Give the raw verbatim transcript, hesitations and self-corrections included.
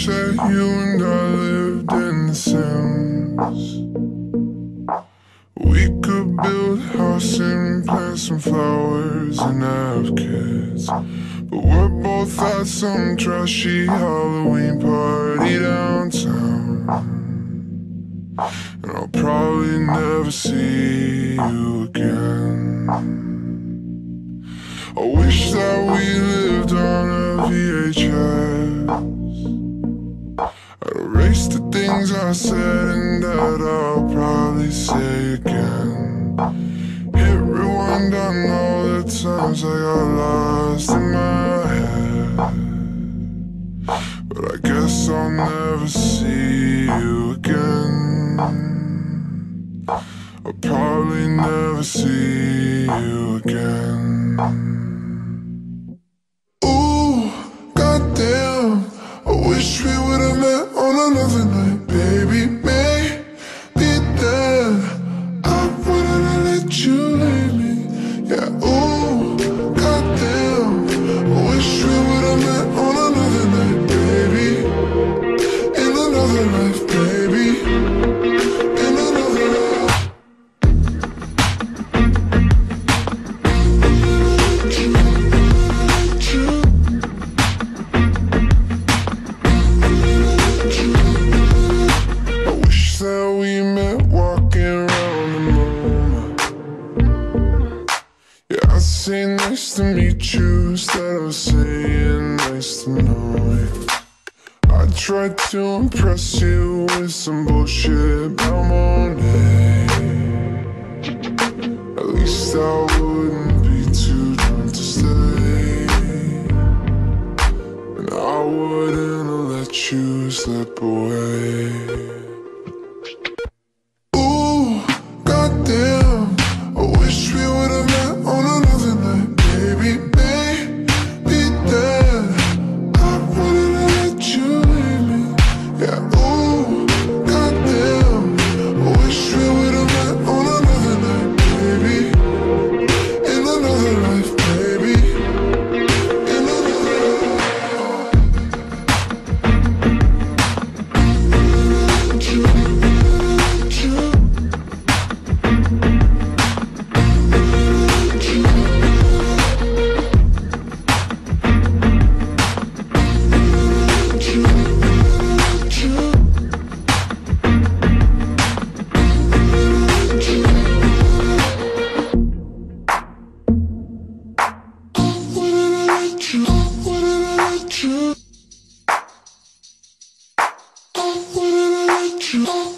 wish that you and I lived in The Sims. We could build a house and plant some flowers and have kids. But we're both at some trashy Halloween party downtown, and I'll probably never see you again. I wish that we lived on a V H S. I'd erase the things I said and that I'll probably say again. Hit rewind on all the times I got lost in my head. But I guess I'll never see you again. I'll probably never see you again. Ooh, goddamn, I wish we would've met on another night, baby. Maybe then I wouldn't have let you leave me. Yeah, ooh, goddamn, I wish we would've met on another night, baby. In another life, baby. In another life. I wish that we met walking around the moon. Yeah, I'd say nice to meet you instead of saying nice to know you. I tried to impress you with some bullshit about Monet. At least I wouldn't be too drunk to stay, and I wouldn't have let you slip away. Ooh, goddamn, I wish we would've met on another night, baby. Maybe then I wouldn't have let you leave me. Yeah, ooh, goddamn, I wish we would've met on another night, baby. In another life, baby. In another life. I wouldn't let you.